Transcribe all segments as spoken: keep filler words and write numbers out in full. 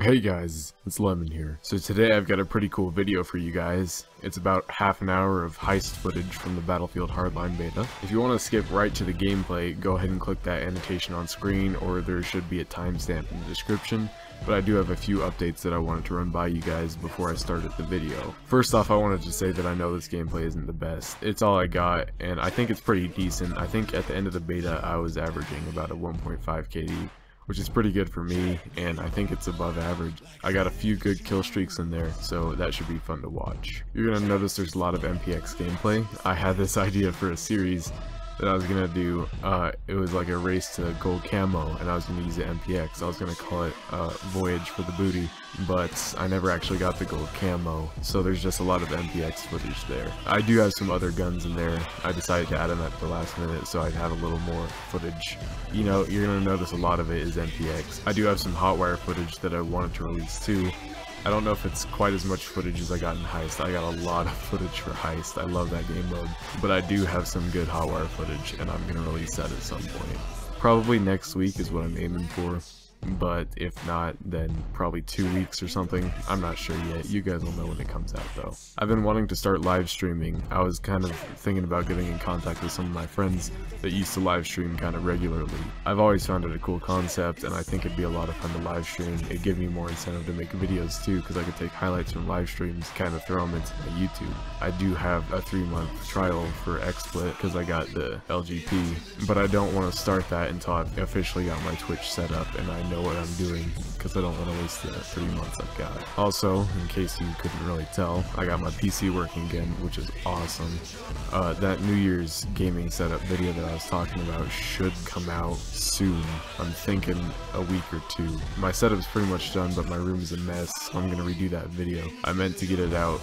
Hey guys, it's Lemon here. So today I've got a pretty cool video for you guys. It's about half an hour of heist footage from the Battlefield Hardline beta. If you want to skip right to the gameplay, go ahead and click that annotation on screen, or there should be a timestamp in the description. But I do have a few updates that I wanted to run by you guys before I started the video. First off, I wanted to say that I know this gameplay isn't the best. It's all I got, and I think it's pretty decent. I think at the end of the beta I was averaging about a one point five K D. Which is pretty good for me, and I think it's above average. I got a few good kill streaks in there, so that should be fun to watch. You're gonna notice there's a lot of M P X gameplay. I had this idea for a series that I was gonna do. Uh, it was like a race to gold camo, and I was gonna use the M P X. I was gonna call it uh, Voyage for the Booty, but I never actually got the gold camo, so there's just a lot of M P X footage there. I do have some other guns in there. I decided to add them at the last minute so I'd have a little more footage. You know, you're gonna notice a lot of it is M P X. I do have some Hotwire footage that I wanted to release too. I don't know if it's quite as much footage as I got in Heist. I got a lot of footage for Heist. I love that game mode. But I do have some good Hotwire footage, and I'm gonna release that at some point. Probably next week is what I'm aiming for. But if not, then probably two weeks or something. I'm not sure yet. You guys will know when it comes out though. I've been wanting to start live streaming. I was kind of thinking about getting in contact with some of my friends that used to live stream kind of regularly. I've always found it a cool concept, and I think it'd be a lot of fun to live stream. It'd give me more incentive to make videos too, because I could take highlights from live streams, kind of throw them into my YouTube. I do have a three month trial for X Split because I got the L G P, but I don't want to start that until I've officially got my Twitch set up and I know what I'm doing, because I don't want to waste the three months I've got. Also, in case you couldn't really tell, I got my P C working again, which is awesome. Uh, that New Year's gaming setup video that I was talking about should come out soon. I'm thinking a week or two. My setup's pretty much done, but my room is a mess, so I'm gonna redo that video. I meant to get it out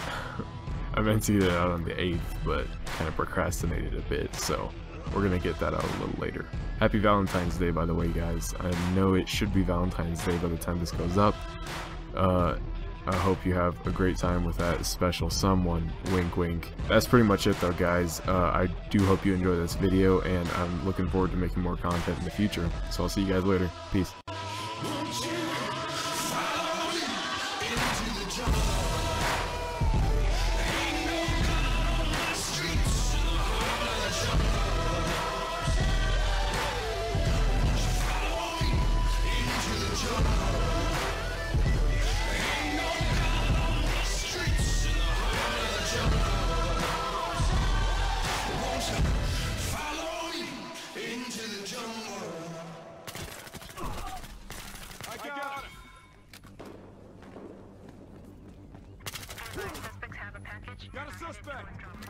I meant to get it out on the eighth, but kind of procrastinated a bit, so we're gonna get that out a little later. Happy Valentine's Day, by the way, guys. I know it should be Valentine's Day by the time this goes up. Uh, I hope you have a great time with that special someone. Wink, wink. That's pretty much it, though, guys. Uh, I do hope you enjoy this video, and I'm looking forward to making more content in the future. So I'll see you guys later. Peace. Suspects have a package. Got a suspect!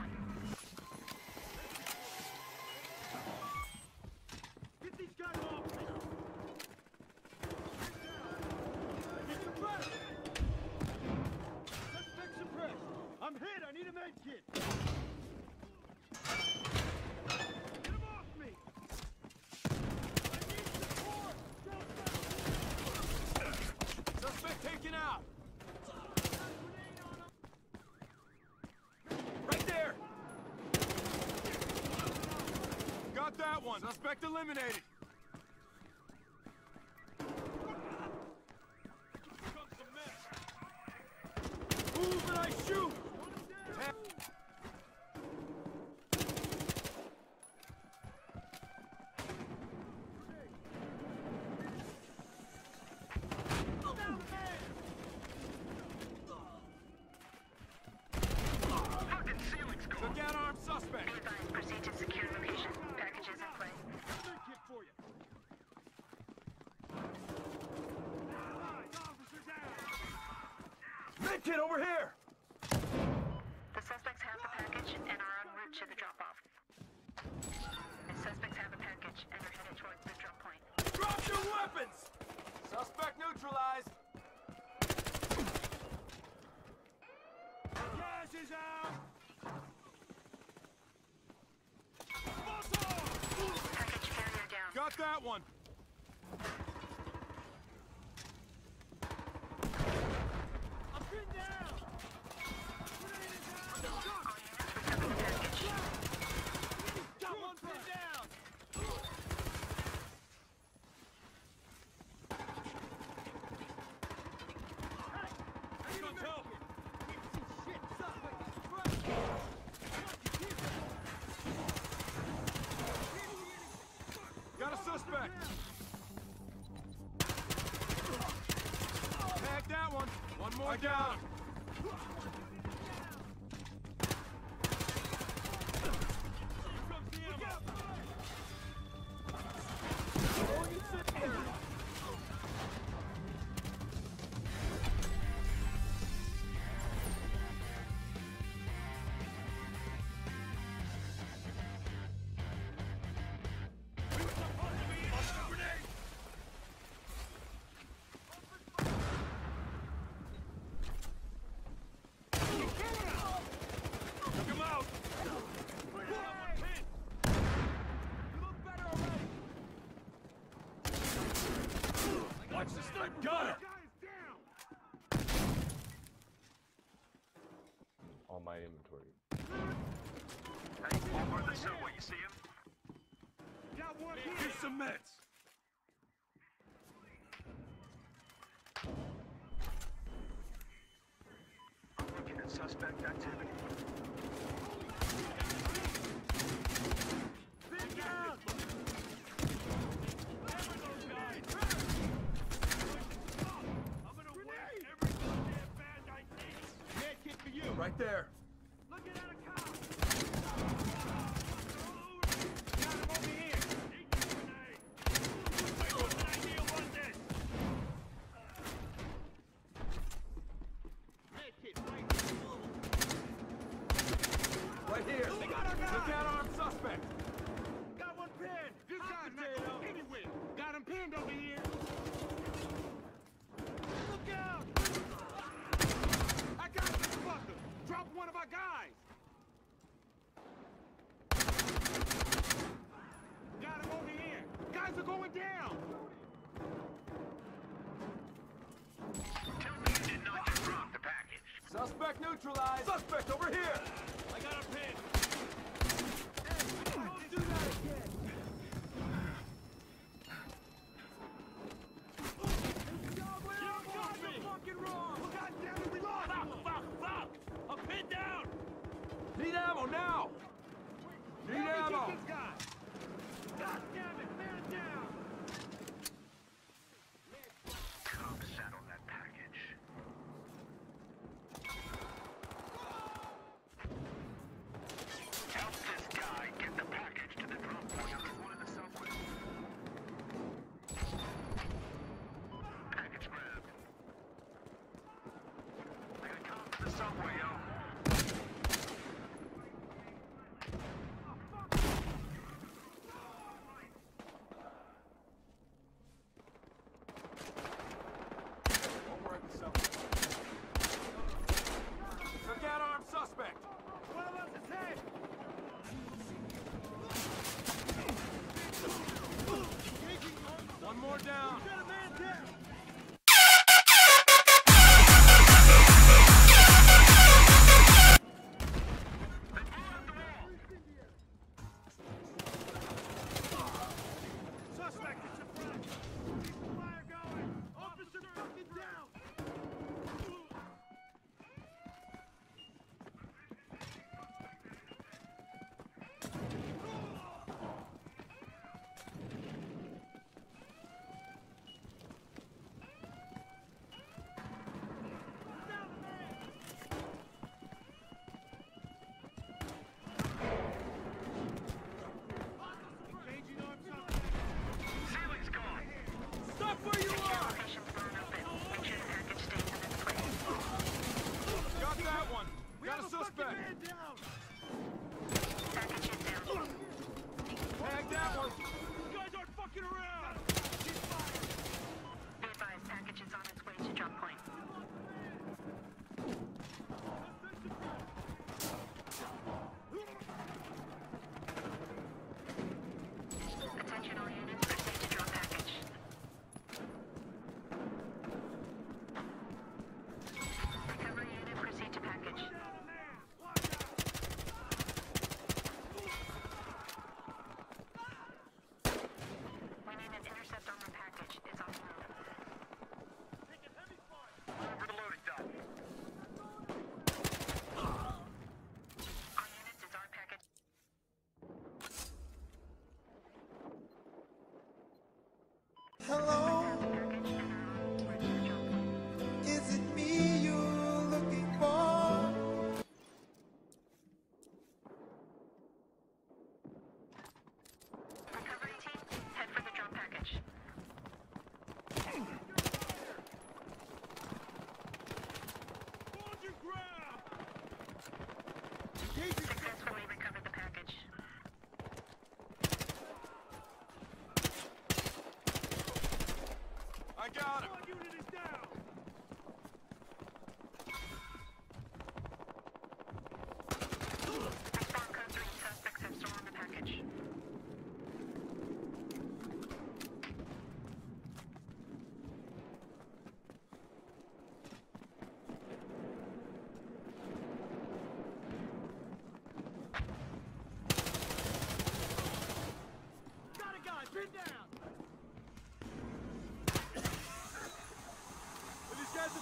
Get these guys off! Get suppressed! Suspect suppressed! I'm hit! I need a med kit! Get him off me! I need support! Suspect taken out! Got that one. Suspect eliminated. Move and I shoot. Took out armed suspect. Proceed to secure location. Packages in place. Kit for you. Med kit over here. The suspects have the package and are en route to the drop-off. The suspects have a package and are headed towards the drop point. Drop your weapons. Suspect neutralized. Gas is out. Package carrier down. Got that one. I'm pinned down. Got one pinned down. One more down. Got it! On my inventory. Hey, over the subway, you see him? Got one here! Here's some meds! I'm looking at suspect activity. Big out! Right there. Looking at a cop. Got him over here. What idea was this? Right here. They got our guy. Look out, armed suspect. Got one pinned. You got him anywhere. Got him pinned over here. Look out. I got this fucker. Drop one of our guys! Got him over here! Guys are going down! Tell me you did not just drop the package. Suspect neutralized! Suspect over here! I got a pin! Hey, don't do that again! Need ammo now! Need ammo! Get this guy! God damn it, man down! Come settle that package. Help this guy get the package to the drop point on the one in the subway. Package grabbed. I gotta come to the subway, yo. Suspect! One of us is hit! One more down! Got a man down! Suspect is in front! Fire going! Officer fucking down! Hello, is it me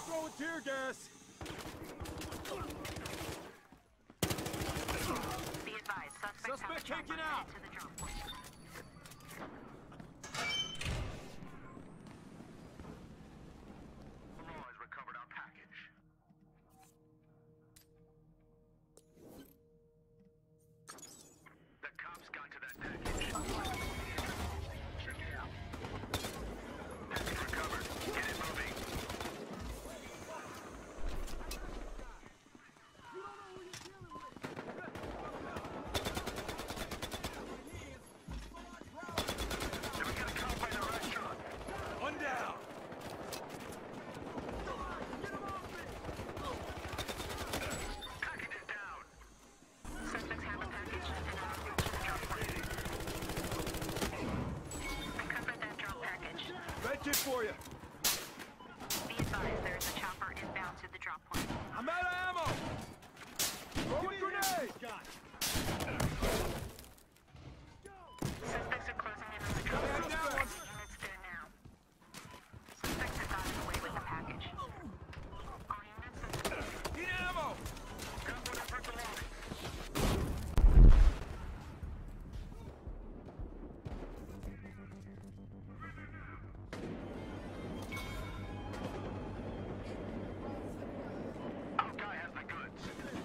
throwing tear gas. Be advised, suspects Suspect have a chopper taken out. headed to the drop point. The law has recovered our package. The cops got to that package. Check it out. Package recovered. Get it moving. You don't know who you're dealing with. Then we got a cop by the restaurant. One down. Package is down. Suspects have a package and are en route to the drop point. Recovered that drop package. Red kit for you. Be advised, there is a chopper inbound to the drop point. I'm out of ammo. Throw a grenade. Suspects are closing in on the drop Got point. that one. Units there now. Suspects have gotten away with the package. All units, Need ammo. Got one up at the lobby. Our guy has the goods.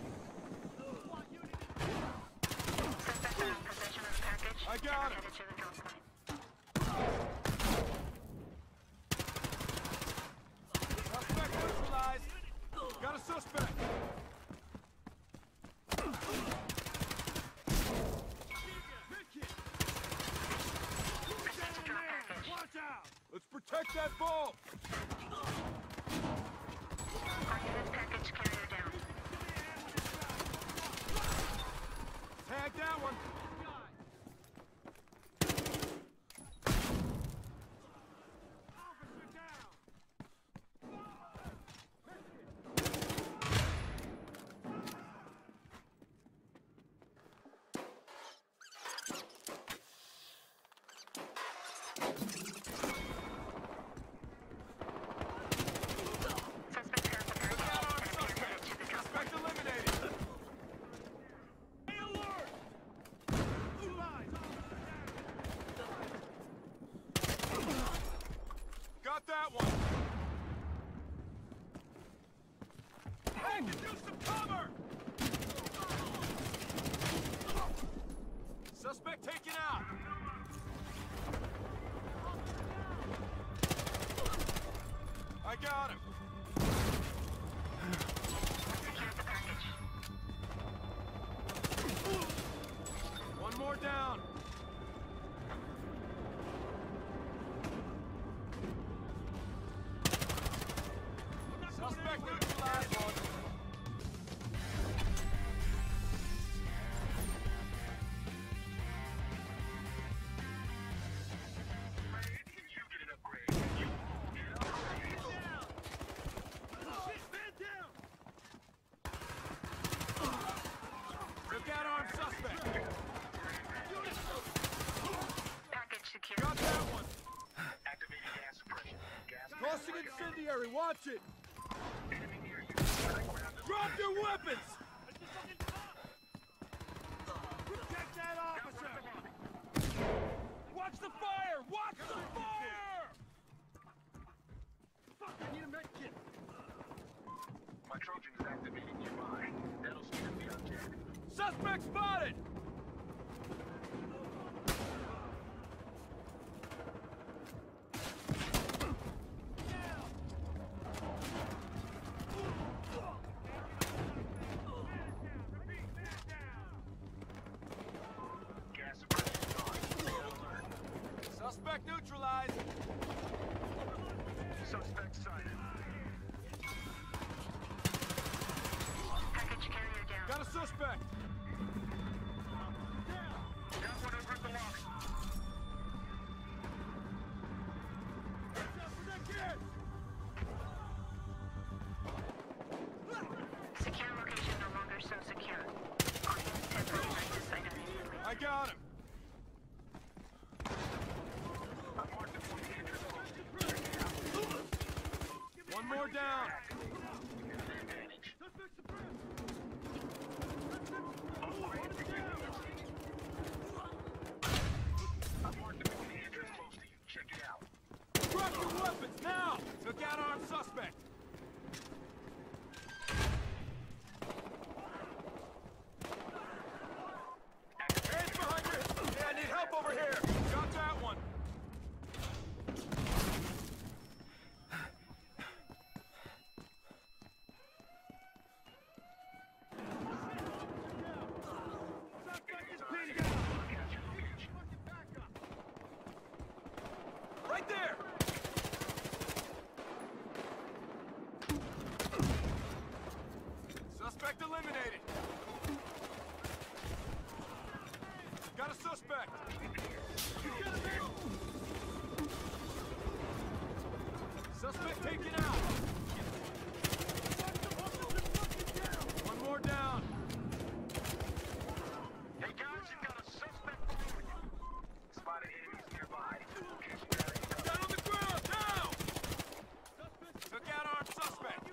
suspects are in possession of the package. I got and are him. headed to the drop point. Suspect neutralized. Got a suspect. Proceed to drop package. Watch out. Let's protect that vault. All units, package carrier down. Tag that one. Officer down. Suspects have the package Got our and appear suspect. headed to the drop point. Suspect eliminated. Stay alert. Blue lines. Got that one. Hey, can use some cover. Suspect taken out. I got him. Secure the package. One more down. Suspect neutralized. Look out, armed suspect. Package secure. Got that one. Activating gas suppression. Gas Tossing incendiary. Watch it. Drop your weapons. Protect that officer. Watch the fire. Watch the fire. Fuck, I need a med kit. My Trojan is activating nearby. That'll scan the object. Suspect spotted. Gas suppression on. Stay alert. Suspect neutralized. Suspect sighted. Package carrier down. Got a suspect. Got one over at the lobby. Secure location no longer so secure. All units temporarily ready to site immediately. I got him. I marked the point of interest close to the One more down. I've marked the building entrance close to you. Check it out. Drop your weapons now! Took out armed suspect. Hands behind you! Yeah, I need help over here! Got that one! Right there! Suspect eliminated. Got a suspect. Suspect taken out. One more down. Hey guys, you've got a suspect below you. Spotted enemies nearby. Location area. Down on the ground, now! Took out armed suspect.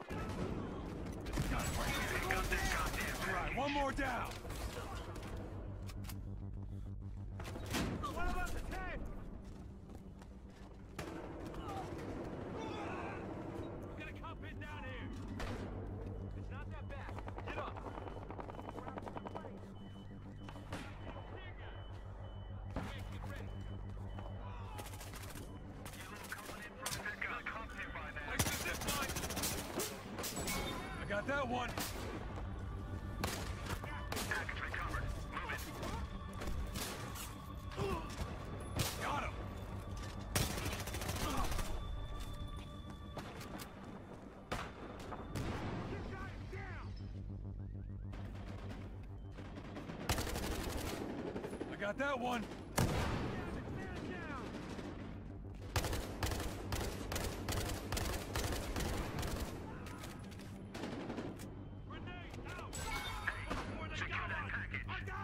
All right, one more down. What about the tank? Get a cop in down here. It's not that bad. Get up. Place the zip line. I got that one. Package recovered. Move it. Got him. I got that one. Secure that package.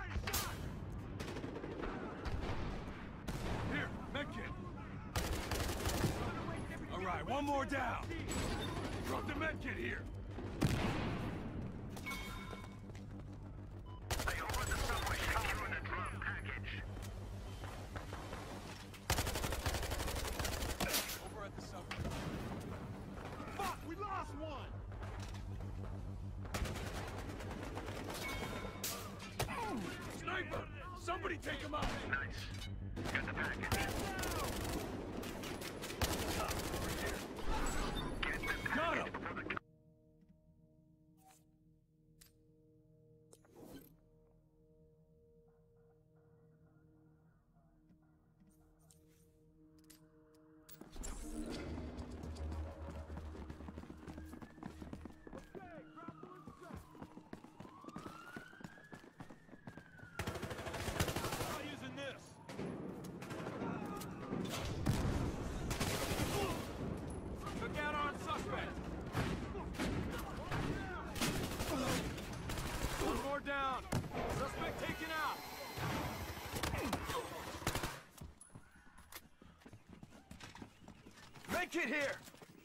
Here, medkit. All right, one more down. Drop the medkit here. Hey, over at the subway, securing the drug package. Over at the subway. Fuck, we lost one. Sniper! Somebody take him out! Nice. Got the package. Get the Got him! package before the... Not using this. Took out armed suspect. One more down. Suspect taken out. Make it here.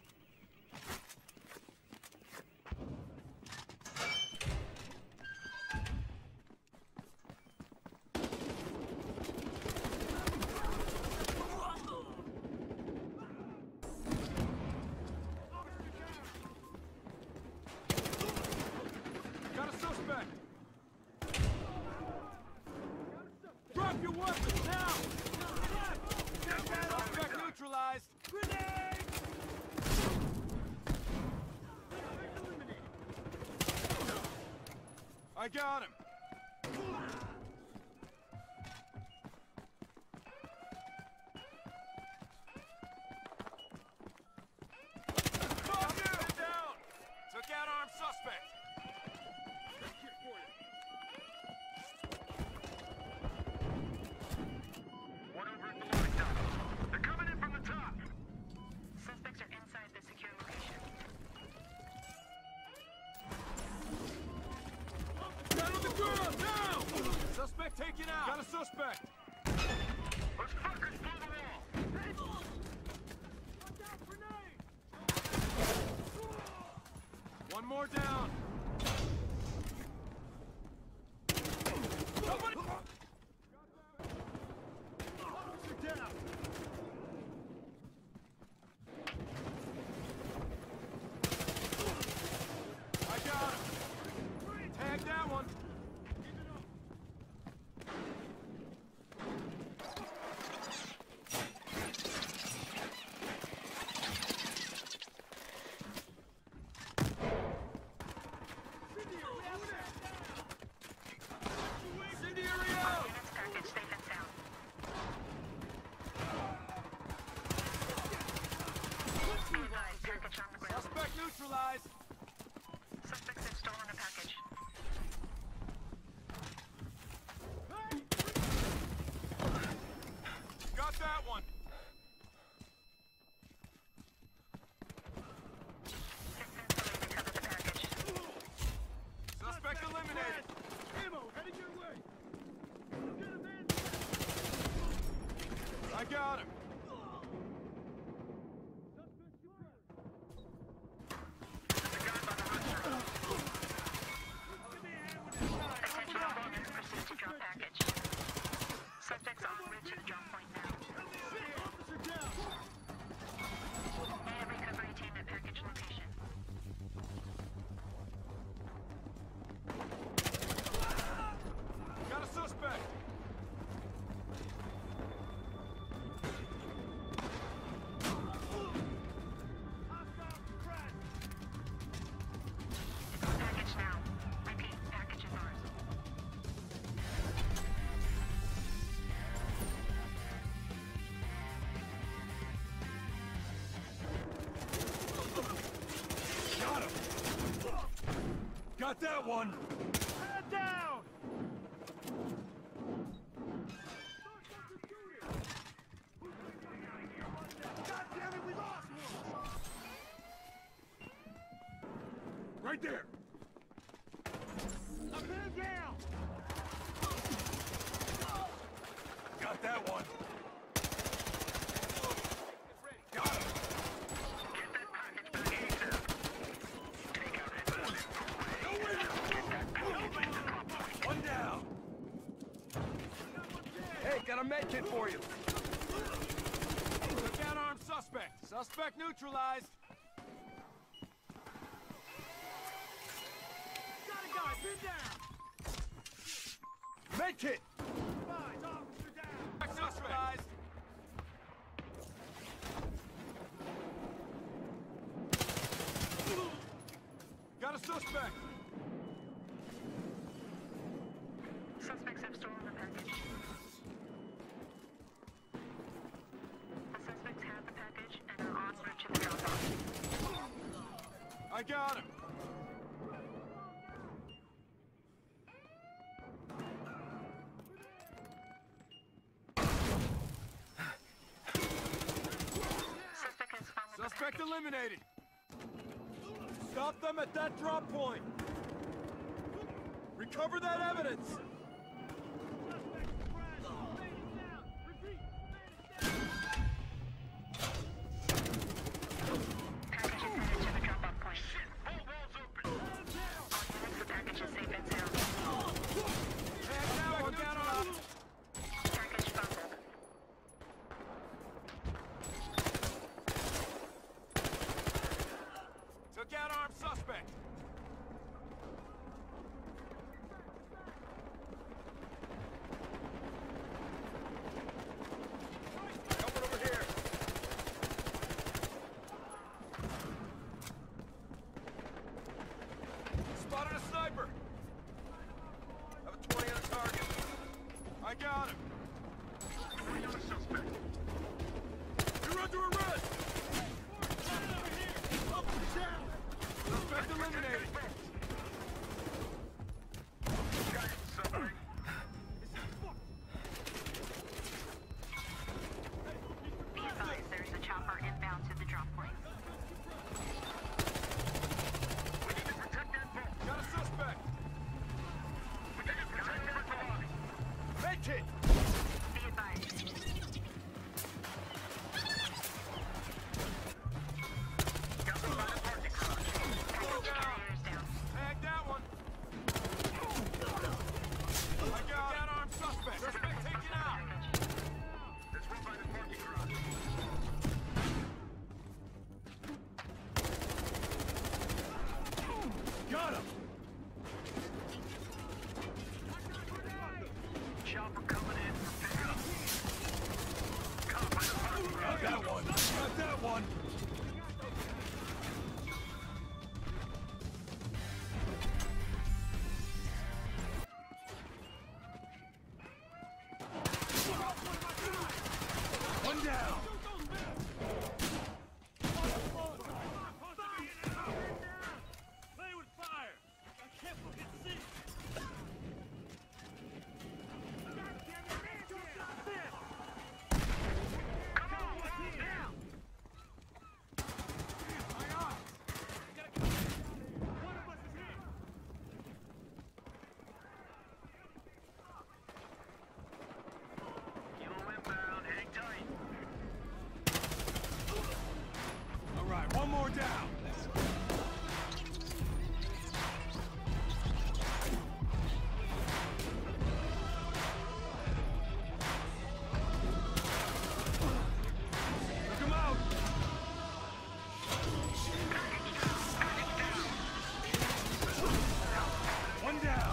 Got a suspect! Drop your weapons now! Suspect neutralized! Grenade! I got him! Fuck you! Down! Took out armed suspect! One over at the loading dock. They're coming in from the top. Suspects are inside the secure location. Down on the ground! Now! Suspect taken out! Got a suspect! Those fuckers blew the wall. Watch out, grenade! more down. Somebody. Officer down. I got him. Tag that one. Suspect neutralized. Suspects have stolen a package. Got that one. Successfully recovered the package. Suspect eliminated. Ammo heading your way. I got him. Attention all units, proceed to drop package. Suspects en route to the drop point now. Air recovery team at package location. Got a suspect. Package now. Repeat, package is ours. Got him. Got that one. Head down. God damn it, we lost one. Right there. A man down. Got that one. Got him. One down. Hey, got a med kit for you. Took down armed suspect. Suspect neutralized. Got a guy, pin down. Med kit. Fine, officer down. Neutralized. Got a suspect. Suspects have stolen the package. The suspects have the package and are en route to the drop-off. I got him. Suspect has found the Suspect package. eliminated. Stop them at that drop point. Recover that evidence. Package is headed to the drop-off point. All units, the package is safe and sound. Tag down, one down on. Package fumbled. Took out armed suspect. Coming over here. Spotted a sniper. Have a twenty on a target. I got him. We got a suspect. You're under arrest. Suspect eliminated. Be advised, there is a chopper inbound to the drop point. We need to protect that boat. Got a suspect. We need to protect that boat. Med kit. Be advised. Package carrier is down!